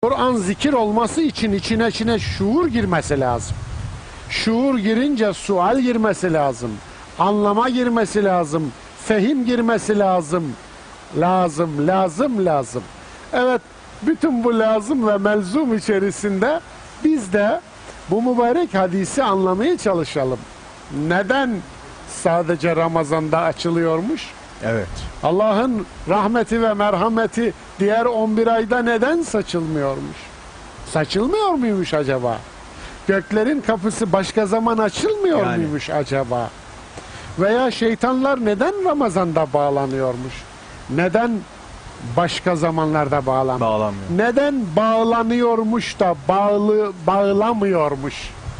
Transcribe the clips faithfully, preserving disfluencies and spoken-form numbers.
Kur'an zikir olması için içine içine şuur girmesi lazım. Şuur girince sual girmesi lazım. Anlama girmesi lazım. Fehim girmesi lazım. Lazım, lazım, lazım. Evet, bütün bu lazım ve melzum içerisinde biz de bu mübarek hadisi anlamaya çalışalım. Neden sadece Ramazan'da açılıyormuş? Evet. Allah'ın rahmeti ve merhameti diğer on bir ayda neden saçılmıyormuş? Saçılmıyor muymuş acaba? Göklerin kapısı başka zaman açılmıyor Yani. muymuş acaba? Veya şeytanlar neden Ramazan'da bağlanıyormuş? Neden başka zamanlarda bağlanmıyor? Bağlanmıyor. Neden bağlanıyormuş da bağlı bağlamıyormuş?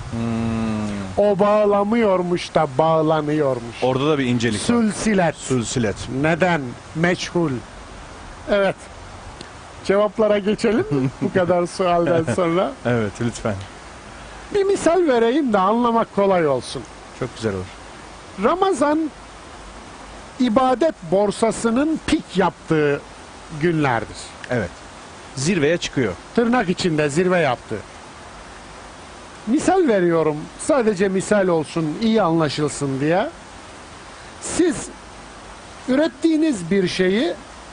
Hmm. O bağlamıyormuş da bağlanıyormuş. Orada da bir incelik var. Sülsilet. Sülsilet. Neden? Meçhul. Evet. Cevaplara geçelim mi? Bu kadar sualden sonra. Evet, lütfen. Bir misal vereyim de anlamak kolay olsun. Çok güzel olur. Ramazan ibadet borsasının pik yaptığı günlerdir. Evet. Zirveye çıkıyor. Tırnak içinde zirve yaptı. Misal veriyorum. Sadece misal olsun, iyi anlaşılsın diye. Siz ürettiğiniz bir şeyi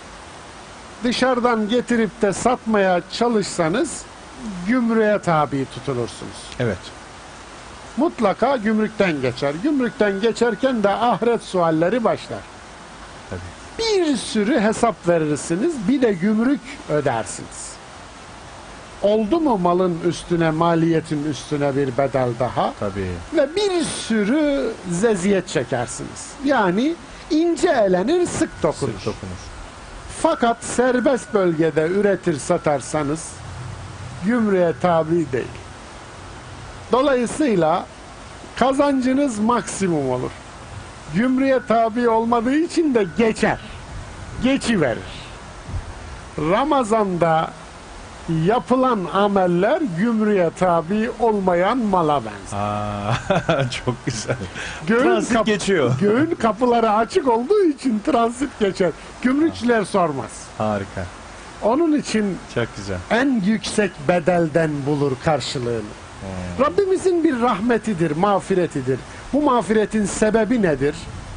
dışarıdan getirip de satmaya çalışsanız gümrüğe tabi tutulursunuz. Evet. Mutlaka gümrükten geçer. Gümrükten geçerken de ahiret sualleri başlar. Tabii. Bir sürü hesap verirsiniz, bir de gümrük ödersiniz. Oldu mu malın üstüne, maliyetin üstüne bir bedel daha? Tabii. Ve bir sürü zeziyet çekersiniz. Yani ince elenir, sık dokunur. Sık dokunur. Fakat serbest bölgede üretir satarsanız gümrüğe tabi değil. Dolayısıyla kazancınız maksimum olur. Gümrüğe tabi olmadığı için de geçer. Geçiverir. Ramazan'da yapılan ameller gümrüğe tabi olmayan mala benzer. Aa, çok güzel. Göğün Transit kap- geçiyor. Göğün kapıları açık olduğu için transit geçer. Gümrükçüler sormaz. Harika. Onun için Çok güzel. en yüksek bedelden bulur karşılığını. Hmm. Rabbimizin bir rahmetidir, mağfiretidir. Bu mağfiretin sebebi nedir?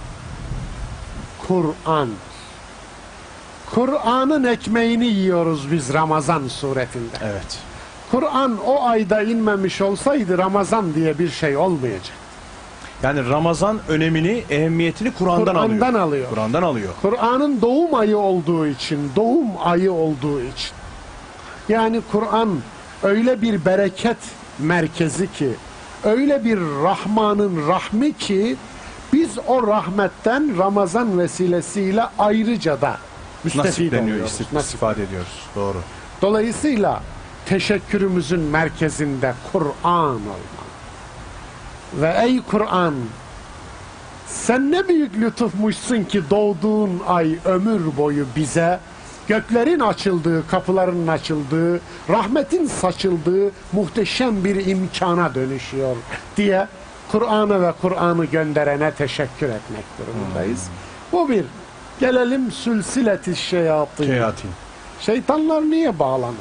Kur'an. Kur'an'ın ekmeğini yiyoruz biz Ramazan suretinde. Evet. Kur'an o ayda inmemiş olsaydı Ramazan diye bir şey olmayacak. Yani Ramazan önemini, ehemmiyetini Kur'an'dan Kur'an'dan alıyor. alıyor. Kur'an'dan alıyor. Kur'an'ın doğum ayı olduğu için, doğum ayı olduğu için. Yani Kur'an öyle bir bereket merkezi ki, öyle bir Rahman'ın rahmi ki, biz o rahmetten Ramazan vesilesiyle ayrıca da müstefid Nasipleniyor, oluyoruz. istif- Nasip. istifade ediyoruz. Doğru. Dolayısıyla teşekkürümüzün merkezinde Kur'an olmalı. Ve ey Kur'an, sen ne büyük lütufmuşsun ki doğduğun ay ömür boyu bize göklerin açıldığı, kapıların açıldığı, rahmetin saçıldığı muhteşem bir imkana dönüşüyor diye Kur'an'ı ve Kur'an'ı gönderene teşekkür etmek durumundayız. Hmm. Bu bir. Gelelim sülsileti şeyatîn. Şeyatin. Şeytanlar niye bağlanır?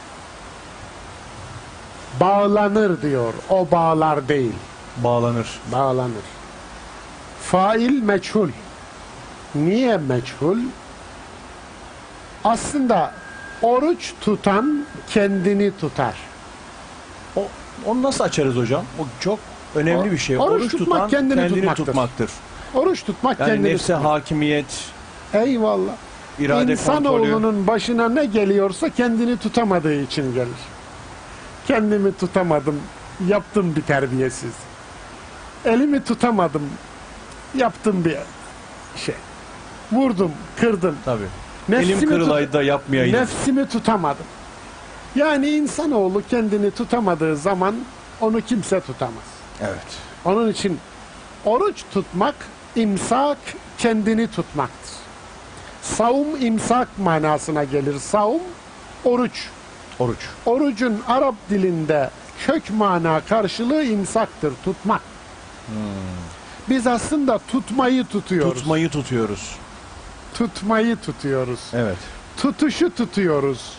Bağlanır diyor. O bağlar değil. Bağlanır. Bağlanır. Fail meçhul. Niye meçhul? Aslında oruç tutan kendini tutar. O, onu nasıl açarız hocam? O çok önemli O- bir şey. oruç Oruç, tutmak tutan kendini kendini, tutmaktır. tutmaktır. Oruç tutmak Yani kendini nefse tutmak. hakimiyet, Eyvallah. irade kontrolü. İnsanoğlunun başına ne geliyorsa kendini tutamadığı için gelir. Kendimi tutamadım, yaptım bir terbiyesiz. Elimi tutamadım, yaptım bir şey. Vurdum, kırdım. Tabii. Nefsimi Elim kırılaydı tut- da yapmayayım. Nefsimi tutamadım. Yani insanoğlu kendini tutamadığı zaman onu kimse tutamaz. Evet. Onun için oruç tutmak, imsak kendini tutmaktır. Savun imsak manasına gelir. Savun oruç. Oruç. Orucun Arap dilinde kök mana karşılığı imsaktır, tutmak. Hmm. Biz aslında tutmayı tutuyoruz. Tutmayı tutuyoruz. Tutmayı tutuyoruz. Evet. Tutuşu tutuyoruz.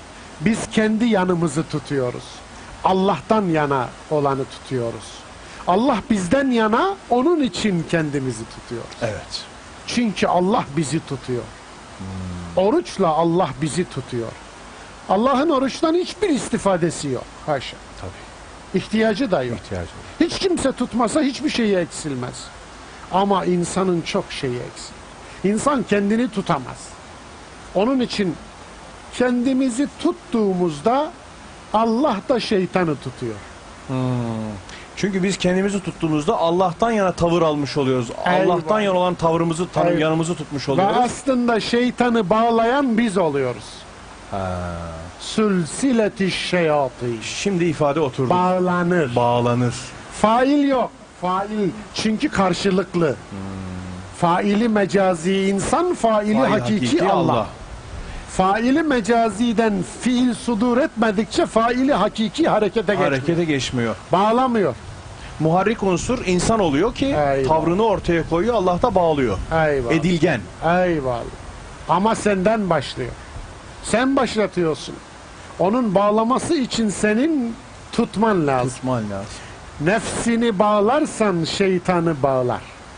Biz kendi yanımızı tutuyoruz. Allah'tan yana olanı tutuyoruz. Allah bizden yana, onun için kendimizi tutuyoruz. Evet. Çünkü Allah bizi tutuyor. Oruçla Allah bizi tutuyor. Allah'ın oruçtan hiçbir istifadesi yok. Haşa. Tabii. İhtiyacı da yok. İhtiyacı var. Hiç kimse tutmasa hiçbir şeyi eksilmez. Ama insanın çok şeyi eksik. İnsan kendini tutamaz. Onun için kendimizi tuttuğumuzda Allah da şeytanı tutuyor. Hmm. Çünkü biz kendimizi tuttuğumuzda Allah'tan yana tavır almış oluyoruz. Eyvallah. Allah'tan yana olan tavrımızı, tanım, Eyvallah. yanımızı tutmuş Ve oluyoruz. aslında şeytanı bağlayan biz oluyoruz. Ha. Sülsileti şeyatî. Şimdi ifade oturdu. Bağlanır. Bağlanır. Fail yok. Fail çünkü karşılıklı. Hmm. Faili mecazi insan, faili Fail hakiki, Allah. Allah. Faili mecaziden fiil sudur etmedikçe faili hakiki harekete geçmiyor. Harekete geçmiyor. Bağlamıyor. Muharrik unsur insan oluyor ki Eyvallah. tavrını ortaya koyuyor, Allah da bağlıyor. Eyvallah. Edilgen. Eyvallah. Ama senden başlıyor. Sen başlatıyorsun. Onun bağlaması için senin tutman lazım. Tutman lazım. Nefsini bağlarsan şeytanı bağlar.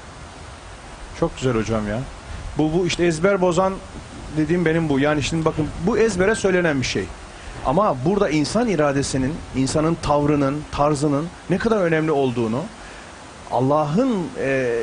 Çok güzel hocam ya. Bu, bu işte ezber bozan dediğim benim bu. Yani şimdi bakın bu ezbere söylenen bir şey. Ama burada insan iradesinin, insanın tavrının, tarzının ne kadar önemli olduğunu, Allah'ın e,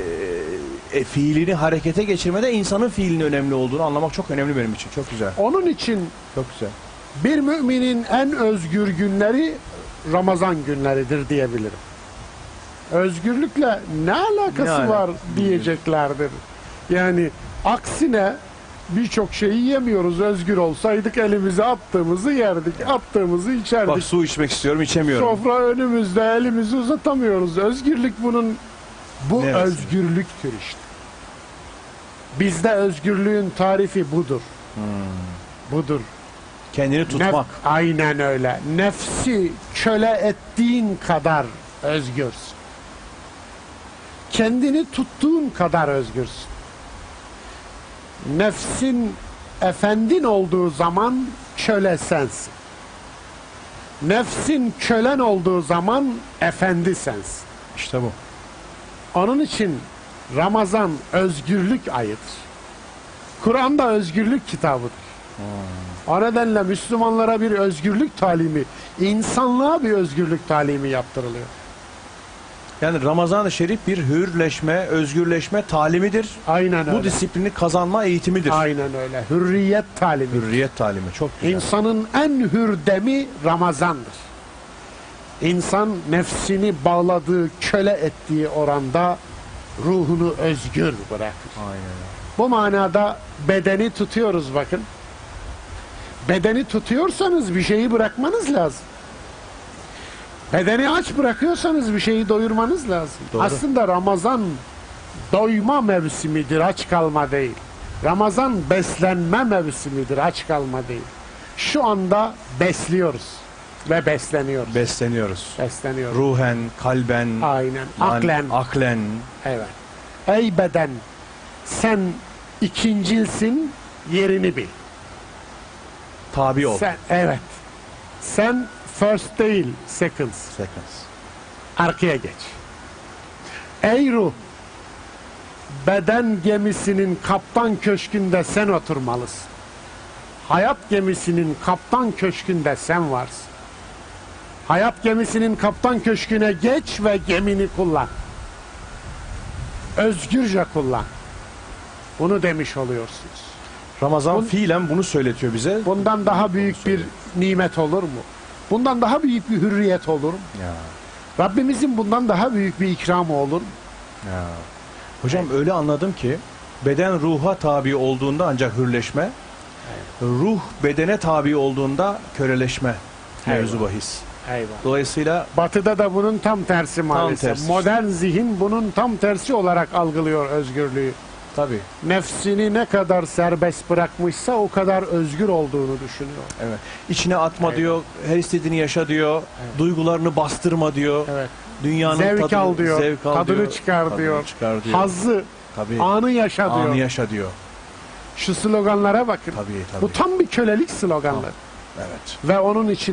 e, fiilini harekete geçirmede insanın fiilinin önemli olduğunu anlamak çok önemli benim için. Çok güzel. Onun için Çok güzel. bir müminin en özgür günleri Ramazan günleridir diyebilirim. Özgürlükle ne alakası Ne ala- var diyeceklerdir. Yani aksine birçok şeyi yemiyoruz. Özgür olsaydık elimizi attığımızı yerdik, attığımızı içerdik. Bak su içmek istiyorum, içemiyorum. Sofra önümüzde, elimizi uzatamıyoruz. Özgürlük bunun, bu Neresi? özgürlüktür işte. Bizde özgürlüğün tarifi budur. Budur. Kendini tutmak. Nef- aynen öyle. Nefsi köle ettiğin kadar özgürsün. Kendini tuttuğun kadar özgürsün. Nefsin efendin olduğu zaman köle sensin. Nefsin kölen olduğu zaman efendi sensin. İşte bu. Onun için Ramazan özgürlük ayıdır. Kur'an da özgürlük kitabıdır. O nedenle Müslümanlara bir özgürlük talimi, insanlığa bir özgürlük talimi yaptırılıyor. Yani Ramazan-ı Şerif bir hürleşme, özgürleşme talimidir. Aynen öyle. Bu disiplini kazanma eğitimidir. Aynen öyle. Hürriyet talimi. Hürriyet talimi. Çok güzel. İnsanın en hür demi Ramazan'dır. İnsan nefsini bağladığı, köle ettiği oranda ruhunu özgür bırakır. Aynen. Bu manada bedeni tutuyoruz bakın. Bedeni tutuyorsanız bir şeyi bırakmanız lazım. Bedeni aç bırakıyorsanız bir şeyi doyurmanız lazım. Doğru. Aslında Ramazan doyma mevsimidir, aç kalma değil. Ramazan beslenme mevsimidir, aç kalma değil. Şu anda besliyoruz ve besleniyoruz. Besleniyoruz. besleniyoruz. Ruhen, kalben, Aynen. man- Aklen. aklen. Evet. Ey beden, sen ikincilsin, yerini bil. Tabi ol. Sen, evet. Sen first değil, second. Seconds. Arkaya geç. Ey ruh, beden gemisinin kaptan köşkünde sen oturmalısın. Hayat gemisinin kaptan köşkünde sen varsın. Hayat gemisinin kaptan köşküne geç ve gemini kullan. Özgürce kullan. Bunu demiş oluyorsunuz. Ramazan Bun- fiilen bunu söyletiyor bize. Bundan daha büyük bir nimet olur mu? Bundan daha büyük bir hürriyet olur mu? Ya, Rabbimizin bundan daha büyük bir ikramı olur mu? ya. Hocam öyle anladım ki beden ruha tabi olduğunda ancak hürleşme, ruh bedene tabi olduğunda köleleşme mevzu Eyvallah. bahis. Eyvallah. Dolayısıyla Batı'da da bunun tam tersi maalesef. tersi. Modern zihin bunun tam tersi olarak algılıyor özgürlüğü. tabii, Nefsini ne kadar serbest bırakmışsa o kadar özgür olduğunu düşünüyor. evet. İçine atma Evet. diyor, her istediğini yaşa diyor, duygularını bastırma diyor. Evet. Dünyanın Zevk tadını, al diyor, zevk al tadını diyor, çıkar tadını diyor. çıkar diyor. Hazzı, Tabii. anı yaşa diyor. Anı yaşa diyor. Şu sloganlara bakın. Tabii, tabii. Bu tam bir kölelik sloganları. Evet. Ve onun için